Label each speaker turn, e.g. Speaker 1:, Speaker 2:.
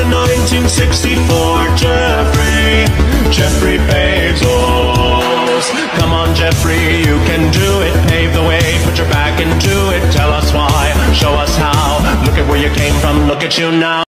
Speaker 1: in 1964, Jeffrey Bezos. Come on, Jeffrey, you can do it. Pave the way, put your back into it. Tell us why, show us how. Look at where you came from, look at you now.